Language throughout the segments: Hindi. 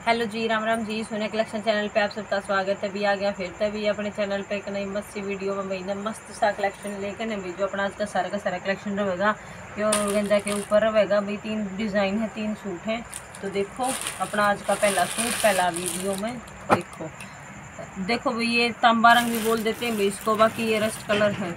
हेलो जी, राम राम जी। सोने कलेक्शन चैनल पे आप सबका स्वागत है। भी आ गया फिर तभी अपने चैनल पे एक नई मस्त सी वीडियो में भाई ना मस्त सा कलेक्शन लेकर ना भी जो अपना आज का सारा कलेक्शन रहेगा प्योर ऑर्गेन्जा के ऊपर रहेगा भाई। 3 डिज़ाइन है, 3 सूट हैं। तो देखो अपना आज का पहला सूट पहला वीडियो में देखो भाई, ये तांबा रंग भी बोल देते हैं भाई इसको, बाकी ये रस्ट कलर है,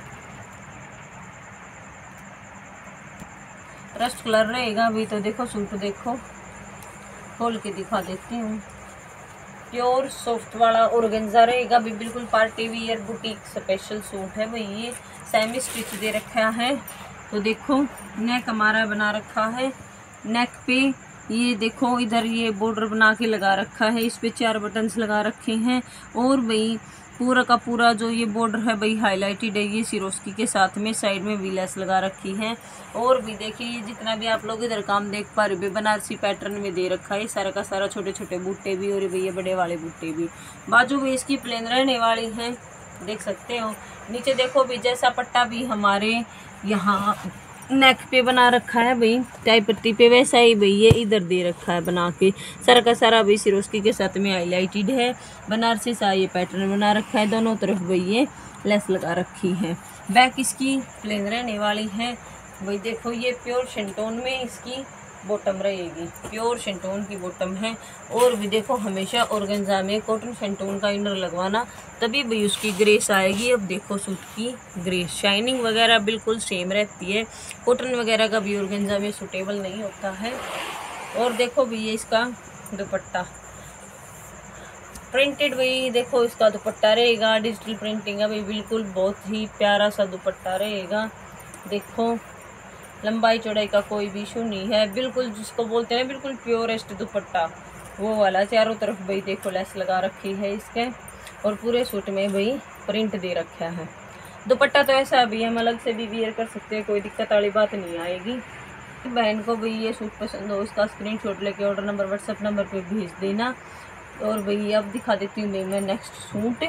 रस्ट कलर रहेगा भी। तो देखो सूट देखो, खोल के दिखा देती हूँ। प्योर सॉफ्ट वाला ऑर्गेन्जा रहेगा भी, बिल्कुल party wear boutique special suit है भाई। ये सेमी स्टिच दे रखा है। तो देखो नेक हमारा बना रखा है, नेक पे ये देखो इधर ये बॉर्डर बना के लगा रखा है, इस पे 4 बटन्स लगा रखे हैं। और भाई पूरा का पूरा जो ये बॉर्डर है भाई हाईलाइटेड है, ये सिरोस्की के साथ में साइड में भी लेस लगा रखी है। और भी देखिए ये जितना भी आप लोग इधर काम देख पा रहे बनारसी पैटर्न में दे रखा है, सारा का सारा छोटे छोटे बूटे भी और भैया बड़े वाले बूटे भी। बाजू भी इसकी प्लेन रहने वाली है, देख सकते हो। नीचे देखो भी जैसा पट्टा भी हमारे यहाँ नेक पे बना रखा है भाई, टाई पट्टी पे, वैसा ही भाई ये इधर दे रखा है बना के। सारा का सारा भाई सिरोस्की के साथ में हाईलाइटेड है, बनारसी सा ये पैटर्न बना रखा है। दोनों तरफ भाई ये लेस लगा रखी है। बैक इसकी प्लेन रहने वाली है भाई। देखो ये प्योर शिंटोन में इसकी बॉटम रहेगी, प्योर शिंटोन की बॉटम है। और भी देखो हमेशा ऑर्गेन्जा में कॉटन शिंटोन का इनर लगवाना, तभी भी उसकी ग्रेस आएगी। अब देखो सूट की ग्रेस, शाइनिंग वगैरह बिल्कुल सेम रहती है, कॉटन वगैरह का भी ऑर्गेन्जा में सूटेबल नहीं होता है। और देखो भी ये इसका दुपट्टा प्रिंटेड भाई, देखो इसका दुपट्टा रहेगा डिजिटल प्रिंटिंग है भाई, बिल्कुल बहुत ही प्यारा सा दुपट्टा रहेगा। देखो लंबाई चौड़ाई का कोई भी इशू नहीं है, बिल्कुल जिसको बोलते हैं बिल्कुल प्योरेस्ट दुपट्टा वो वाला। चारों तरफ भाई देखो लेस लगा रखी है इसके, और पूरे सूट में भाई प्रिंट दे रखा है। दुपट्टा तो ऐसा भी हम अलग से भी वियर कर सकते हैं, कोई दिक्कत वाली बात नहीं आएगी। बहन को भाई ये सूट पसंद हो इसका स्क्रीनशॉट लेके ऑर्डर नंबर व्हाट्सएप नंबर पे भेज देना। और भाई अब दिखा देती हूँ मैं नेक्स्ट सूट।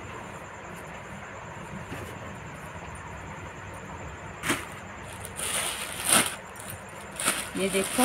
ये देखो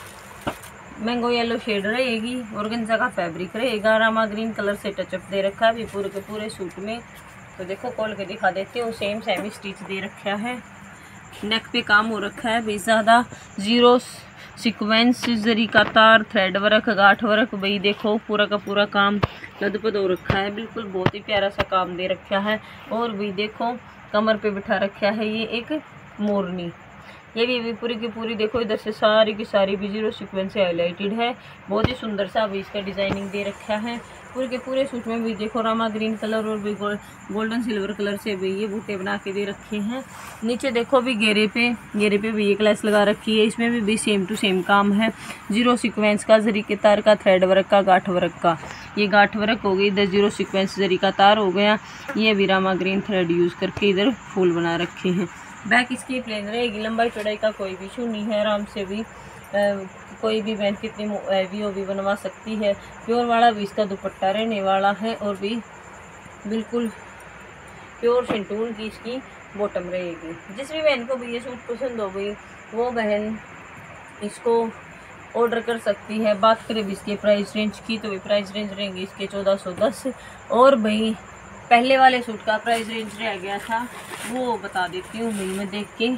मैंगो येलो शेड रहेगी, ऑर्गेन्जा का फैब्रिक रहेगा, रामा ग्रीन कलर से टचअप दे रखा है भी पूरे के पूरे सूट में। तो देखो खोल के दिखा देती हूँ, सेम सेमी स्टिच दे रखा है। नेक पे काम हो रखा है भी ज़्यादा, जीरो सीक्वेंस, जरी का तार, थ्रेड वर्क, गांठ वर्क भाई। देखो पूरा का पूरा काम लदपद हो रखा है, बिल्कुल बहुत ही प्यारा सा काम दे रखा है। और भी देखो कमर पे बिठा रखा है ये एक मोरनी, ये भी पूरी की पूरी देखो इधर से सारी की सारी भी जीरो सीक्वेंस से हाईलाइटेड है। बहुत ही सुंदर सा भी इसका डिजाइनिंग दे रखा है। पूरे के पूरे सूट में भी देखो रामा ग्रीन कलर और भी गोल्डन सिल्वर कलर से भी ये बूटे बना के दे रखे हैं। नीचे देखो भी घेरे पे भी एक लेस लगा रखी है, इसमें भी सेम टू सेम काम है, जीरो सीक्वेंस का, जरी के तार का, थ्रेड वर्क का, गांठ वर्क का। ये गांठ वर्क हो गई, इधर जीरो सीक्वेंस जरी का तार हो गया, ये भी रामा ग्रीन थ्रेड यूज़ करके इधर फूल बना रखे हैं। बैक इसकी प्लेन रहेगी, लंबाई चौड़ाई का कोई भी इशू नहीं है, आराम से भी कोई भी बहन कितनी हैवी हो भी बनवा सकती है। प्योर वाला भी इसका दुपट्टा रहने वाला है, और भी बिल्कुल प्योर शिंटून की इसकी बॉटम रहेगी। जिस भी बहन को भी ये सूट पसंद हो गई वो बहन इसको ऑर्डर कर सकती है। बात करें भी इसके प्राइस रेंज की, तो प्राइस रेंज रहेंगे इसके 1410। और भाई पहले वाले सूट का प्राइस रेंज रह गया था वो बता देती हूँ भाई मैं देख के।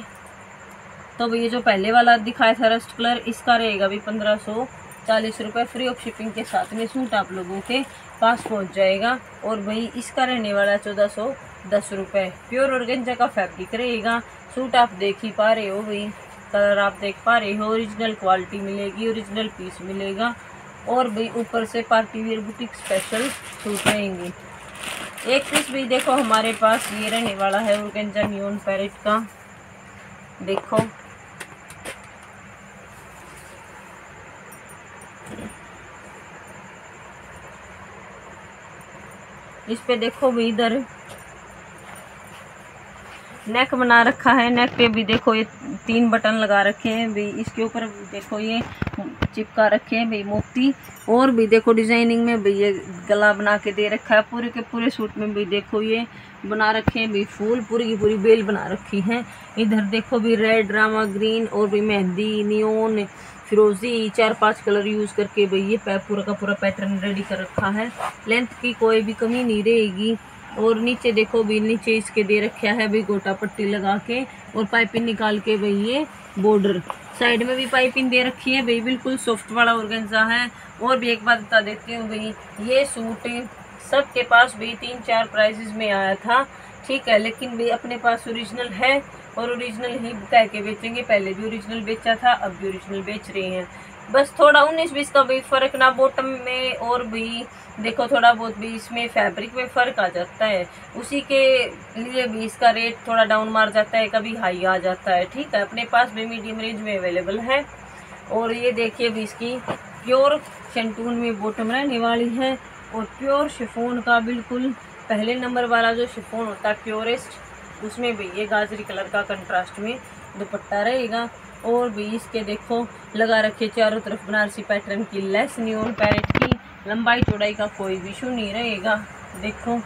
तो भैया जो पहले वाला दिखाया था रस्ट कलर, इसका रहेगा भी 1540 रुपये, फ्री ऑफ शिपिंग के साथ में सूट आप लोगों के पास पहुंच जाएगा। और भाई इसका रहने वाला 1410 रुपये। प्योर ऑर्गेन्जा का फैब्रिक रहेगा, सूट आप देख ही पा रहे हो भाई, कलर आप देख पा रहे हो, ओरिजिनल क्वालिटी मिलेगी, ओरिजिनल पीस मिलेगा। और भाई ऊपर से party wear boutique special suit रहेंगे। एक पीस भी देखो हमारे पास ये रहने वाला है ऑर्गेन्जा नियॉन पैरेट का। देखो इस पे देखो भी इधर नेक बना रखा है, नेक पे भी देखो ये 3 बटन लगा रखे हैं भाई, इसके ऊपर देखो ये चिपका रखे हैं भाई मोती। और भी देखो डिजाइनिंग में भाई ये गला बना के दे रखा है, पूरे के पूरे सूट में भी देखो ये बना रखे हैं भी फूल, पूरी की पूरी बेल बना रखी है। इधर देखो भी रेड, रामा ग्रीन और भी मेहंदी, नियोन फिरोजी 4-5 कलर यूज़ करके भाई ये पूरा का पूरा पैटर्न रेडी कर रखा है। लेंथ की कोई भी कमी नहीं रहेगी। और नीचे देखो भी, नीचे इसके दे रखा है भी गोटा पट्टी लगा के और पाइपिंग निकाल के भाई ये बॉर्डर, साइड में भी पाइपिंग दे रखी है भाई, बिल्कुल सॉफ्ट वाला ऑर्गेन्जा है। और भी एक बात बता देती हूँ भाई, ये सूट सबके पास भी 3-4 प्राइजेस में आया था, ठीक है, लेकिन भाई अपने पास ओरिजिनल है और ओरिजिनल ही कह के बेचेंगे। पहले भी ओरिजिनल बेचा था, अब भी ओरिजिनल बेच रहे हैं। बस थोड़ा 19-20 का भी फ़र्क ना बॉटम में, और भी देखो थोड़ा बहुत भी इसमें फैब्रिक में फ़र्क आ जाता है, उसी के लिए भी इसका रेट थोड़ा डाउन मार जाता है, कभी हाई आ जाता है, ठीक है। अपने पास भी मीडियम रेंज में अवेलेबल है। और ये देखिए भी इसकी प्योर शेंटून में बॉटम रहने वाली है और प्योर शिफॉन का बिल्कुल पहले नंबर वाला जो शिफॉन होता है प्योरेस्ट, उसमें भी ये गाजरी कलर का कंट्रास्ट में दुपट्टा रहेगा। और भी इसके देखो लगा रखे चारों तरफ बनारसी पैटर्न की लेस, नियॉन पैरेट की, लंबाई चौड़ाई का कोई भी इशू नहीं रहेगा। देखो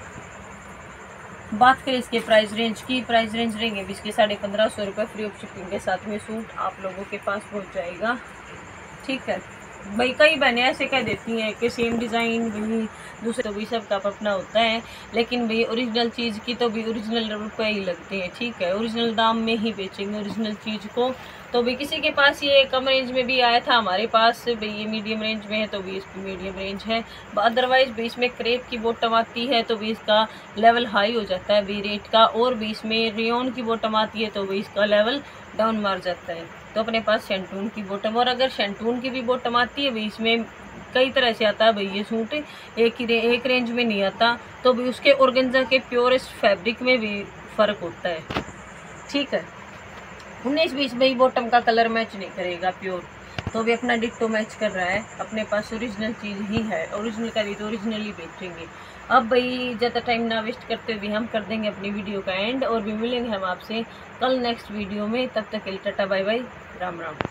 बात करें इसके प्राइस रेंज की, प्राइस रेंज रहेंगे भी इसके 1550 रुपये, फ्री ऑफ शिपिंग के साथ में सूट आप लोगों के पास पहुंच जाएगा, ठीक है भाई। कई बहनें ऐसे कह देती हैं कि सेम डिज़ाइन भी दूसरे, तो भी सबका अपना होता है, लेकिन भाई ओरिजिनल चीज़ की तो भी ओरिजिनल रुपये ही लगते हैं, ठीक है, ओरिजिनल दाम में ही बेचेंगे ओरिजिनल चीज़ को। तो भी किसी के पास ये कम रेंज में भी आया था, हमारे पास भाई ये मीडियम रेंज में है तो भी इसकी मीडियम रेंज है। अदरवाइज़ भी इसमें क्रेप की बॉटम आती है तो भी इसका लेवल हाई हो जाता है भी रेट का, और भी इसमें रेयॉन की बॉटम आती है तो भी इसका लेवल डाउन मार जाता है। तो अपने पास शेंटून की बॉटम, और अगर शेंटून की भी बॉटम आती है भी इसमें कई तरह से आता है भाई ये सूट, एक रेंज में नहीं आता, तो भी उसके ऑर्गेन्जा के प्योरेस्ट फैब्रिक में भी फ़र्क होता है, ठीक है। 19-20 भाई बॉटम का कलर मैच नहीं करेगा प्योर, तो भी अपना डिट्टो मैच कर रहा है। अपने पास ओरिजिनल चीज़ ही है, ओरिजिनल का तो ओरिजिनल ही बेचेंगे। अब भाई ज़्यादा टाइम ना वेस्ट करते हुए हम कर देंगे अपनी वीडियो का एंड, और भी मिलेंगे हम आपसे कल नेक्स्ट वीडियो में। तब तक के लिए tata bye bye, Ram Ram.